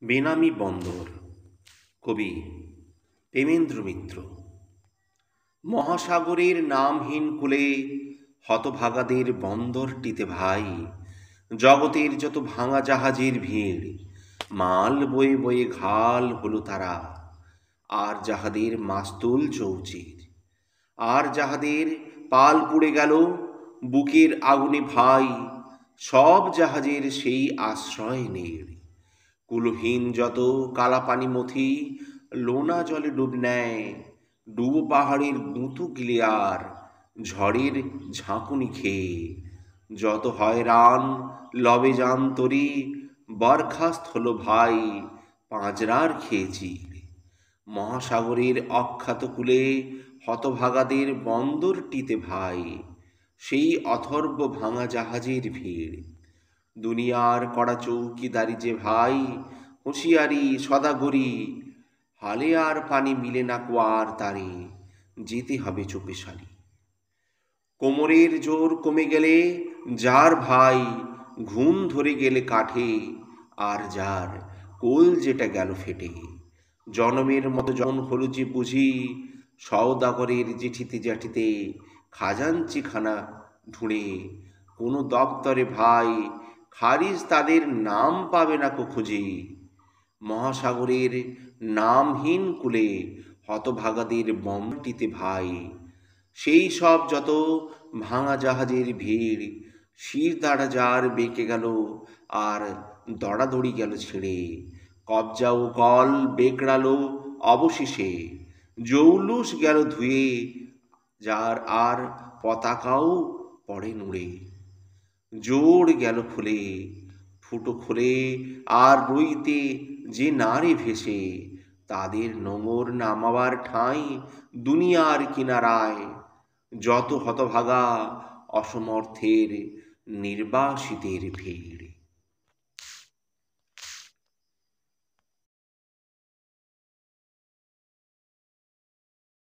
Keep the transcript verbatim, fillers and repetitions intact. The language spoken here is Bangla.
বেনামি বন্দর। কবি প্রেমেন্দ্র মিত্র। মহাসাগরের নামহীন কূলে হতভাগাদের বন্দরটিতে ভাই, জগতের যত ভাঙা জাহাজের ভিড়, মাল বয়ে বয়ে ঘাল হলো তারা। আর যাহাদের মাস্তুল চৌচির, আর যাহাদের পাল পুড়ে গেল বুকের আগুনে ভাই, সব জাহাজের সেই আশ্রয় নেই। কুলহীন যত কালাপানি মথি লোনা জলে ডুব নেয়, ডুবো পাহাড়ের গুঁতো গিলে আর ঝড়ের ঝাঁকুনি খেয়ে। যত হয়রান লবে যান তরি বরখাস্ত হলো ভাই, পাঁজরার খেয়েছি। মহাসাগরের অখ্যাত কূলে হতভাগাদের বন্দরটিতে ভাই, সেই অথর্ব ভাঙা জাহাজের ভিড়। দুনিয়ার কড়া চৌকিদারি যে ভাই, হুঁশিয়ারি সদাগরি, হালে আর পানি মিলে না কোয়ার তারে, যেতে হবে চোপে সারি। কোমরের জোর কমে গেলে যার ভাই, ঘুম ধরে গেলে কাঠে, আর যার কোল যেটা গেল ফেটে। জনমের মতো জন হলো যে বুঝি, সওদাগরের জেঠিতে জ্যাঠিতে খাজাঞ্চিখানা ঢুঁড়ে। কোনো দপ্তরে ভাই খারিজ তাদের নাম পাবে না কো খুঁজে। মহাসাগরের নামহীন কূলে হতভাগাদের বন্দরটিতে ভাই, সেই সব যত ভাঙা জাহাজের ভিড়। শির দাঁড়া যার বেঁকে গেল আর দড়াদড়ি গেল ছিঁড়ে। কবজা ও কল বেগড়ালো অবশেষে, জৌলুস গেল ধুয়ে যার আর পতাকাও পড়ে নুড়ে। জোড় গেল খুলে ফুটো খুলে আর রইতে যে নারে ভেসে, তাদের নোঙর নামাবার ঠাঁই দুনিয়ার কিনারায়। যত হতভাগা অসমর্থের নির্বাসিতের ভিড়।